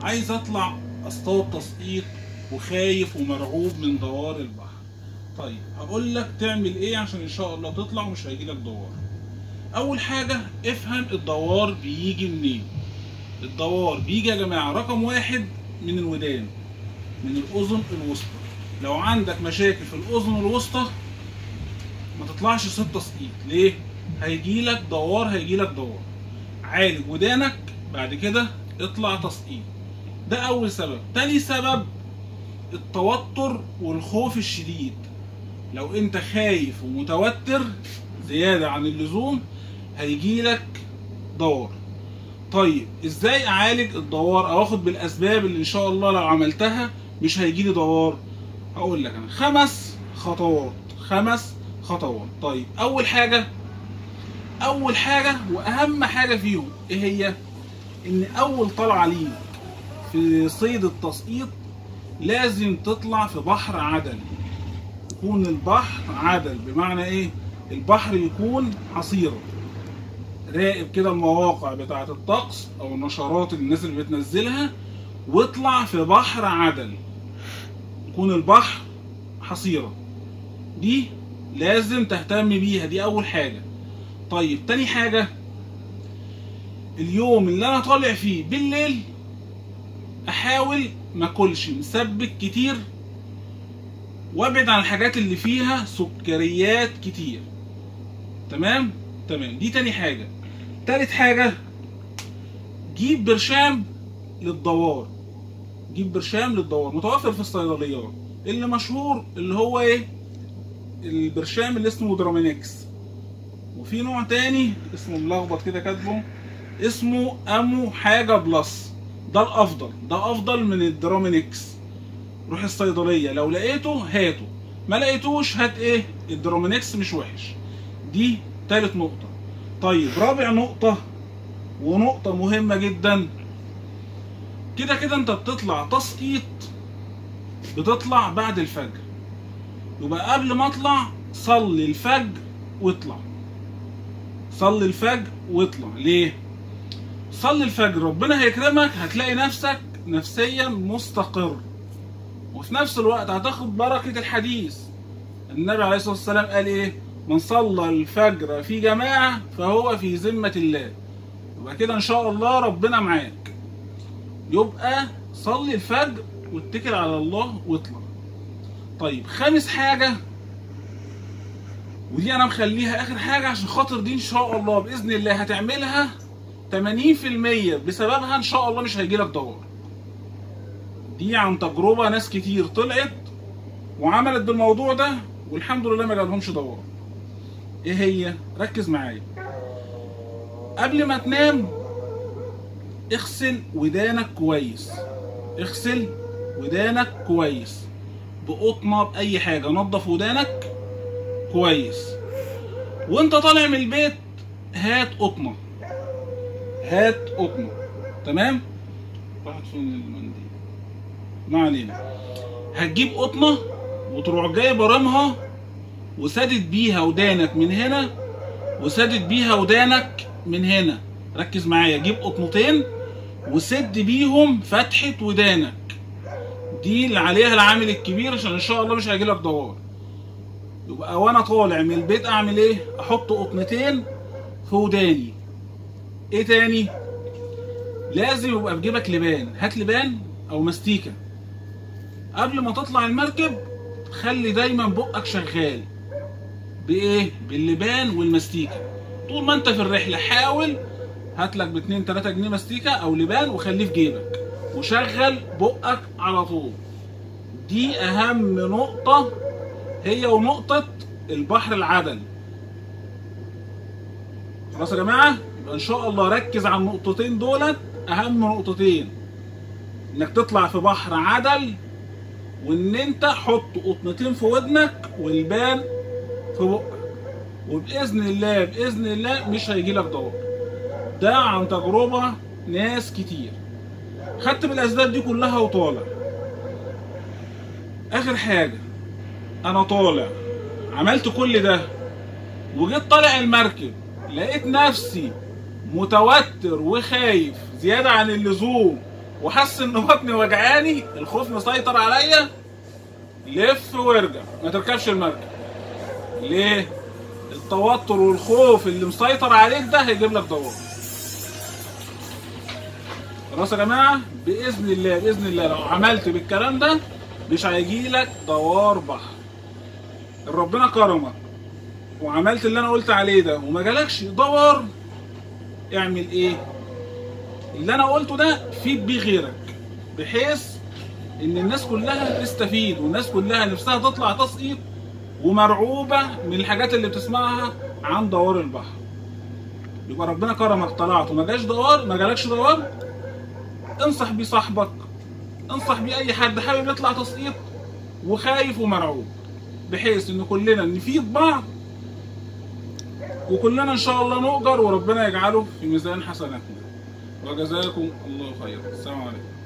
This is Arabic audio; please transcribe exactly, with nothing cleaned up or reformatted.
عايز اطلع اصطاد تسقيط وخايف ومرعوب من دوار البحر. طيب هقول لك تعمل ايه عشان ان شاء الله تطلع ومش هيجيلك دوار. اول حاجه افهم الدوار بيجي منين. الدوار بيجي يا جماعه رقم واحد من الودان، من الاذن الوسطى. لو عندك مشاكل في الاذن الوسطى ما تطلعش صيد تسقيط. ليه؟ هيجيلك دوار هيجيلك دوار. عالج ودانك بعد كده اطلع تسقيط. ده اول سبب. تاني سبب التوتر والخوف الشديد. لو انت خايف ومتوتر زيادة عن اللزوم هيجيلك دوار. طيب ازاي اعالج الدوار او اخد بالاسباب اللي ان شاء الله لو عملتها مش هيجيلي دوار؟ هقول لك انا خمس خطوات خمس خطوات. طيب اول حاجة اول حاجة واهم حاجة فيهم ايه هي؟ ان اول طلعة ليك في صيد التسقيط لازم تطلع في بحر عدل. يكون البحر عدل بمعنى ايه؟ البحر يكون حصيرة. راقب كده المواقع بتاعة الطقس او النشرات اللي الناس اللي بتنزلها واطلع في بحر عدل. يكون البحر حصيرة. دي لازم تهتم بيها، دي اول حاجة. طيب تاني حاجة، اليوم اللي انا طالع فيه بالليل احاول ما اكلش مسبك كتير وابعد عن الحاجات اللي فيها سكريات كتير. تمام تمام دي تاني حاجة. تالت حاجة، جيب برشام للدوار. جيب برشام للدوار متوفر في الصيدليات. اللي مشهور اللي هو ايه؟ البرشام اللي اسمه درامينكس. وفي نوع تاني اسمه ملخبط كده كاتبه اسمه امو حاجة بلس. ده الافضل، ده افضل من الدرامينكس. روح الصيدلية لو لقيته هاته، ما لقيتوش هات ايه؟ الدرامينكس مش وحش. دي تالت نقطة. طيب رابع نقطة ونقطة مهمة جدا، كده كده انت بتطلع تسقيط بتطلع بعد الفجر. يبقى قبل ما اطلع صلي الفجر واطلع. صلي الفجر واطلع. ليه؟ صلي الفجر ربنا هيكرمك، هتلاقي نفسك نفسيا مستقر وفي نفس الوقت هتاخد بركة الحديث. النبي عليه الصلاة والسلام قال ايه؟ من صلى الفجر في جماعة فهو في ذمة الله. يبقى كده ان شاء الله ربنا معاك. يبقى صلي الفجر واتكل على الله واطلع. طيب خامس حاجة، ودي انا مخليها اخر حاجة عشان خاطر دي ان شاء الله باذن الله هتعملها ثمانين في المية بسببها ان شاء الله مش هيجيلك دوار. دي عن تجربة ناس كتير طلعت وعملت بالموضوع ده والحمد لله ما جالهمش دوار. ايه هي؟ ركز معايا. قبل ما تنام اغسل ودانك كويس. اغسل ودانك كويس بقطنة بأي حاجة. نظف ودانك كويس. وانت طالع من البيت هات قطنة. هات قطنة. تمام؟ راحت فين المنديل؟ ما علينا. هتجيب قطنة وتروح جايب رمها وسدد بيها ودانك من هنا وسدد بيها ودانك من هنا. ركز معايا. جيب قطنتين وسد بيهم فتحة ودانك. دي اللي عليها العامل الكبير عشان ان شاء الله مش هيجيلك دوار. يبقى وانا طالع من البيت اعمل ايه؟ احط قطنتين في وداني. ايه تاني؟ لازم يبقى في جيبك لبان. هات لبان او مستيكة. قبل ما تطلع المركب خلي دايما بقك شغال. بايه؟ باللبان والمستيكة. طول ما انت في الرحلة حاول هاتلك باتنين تلاتة جنيه مستيكة او لبان وخليه في جيبك وشغل بقك على طول. دي اهم نقطة، هي ونقطة البحر العدل. خلاص يا جماعة؟ يبقى ان شاء الله ركز على النقطتين دولت، اهم نقطتين. انك تطلع في بحر عدل وان انت حط قطنتين في ودنك والبان في بقك. وباذن الله باذن الله مش هيجيلك دوار. ده عن تجربة ناس كتير. خدت بالاسباب دي كلها وطالع. اخر حاجة، انا طالع عملت كل ده وجيت طالع المركب لقيت نفسي متوتر وخايف زيادة عن اللزوم وحس ان بطني وجعاني، الخوف مسيطر عليا، لف وارجع، ما تركبش المركب. ليه؟ التوتر والخوف اللي مسيطر عليك ده هيجيب لك دوار. خلاص يا جماعه، باذن الله باذن الله لو عملت بالكلام ده مش هيجي لك دوار بحر. ربنا كرمك وعملت اللي انا قلت عليه ده وما جالكش دوار، اعمل ايه؟ اللي انا قلته ده فيد بيه غيرك، بحيث ان الناس كلها تستفيد، والناس كلها نفسها تطلع تسقيط ومرعوبه من الحاجات اللي بتسمعها عن دوار البحر. يبقى ربنا كرمك طلعت وما جاش دوار، ما جالكش دوار، انصح بيه صاحبك، انصح بيه اي حد حابب يطلع تسقيط وخايف ومرعوب، بحيث ان كلنا نفيد بعض وكلنا ان شاء الله نؤجر وربنا يجعله في ميزان حسناتنا. وجزاكم الله خيرا. السلام عليكم.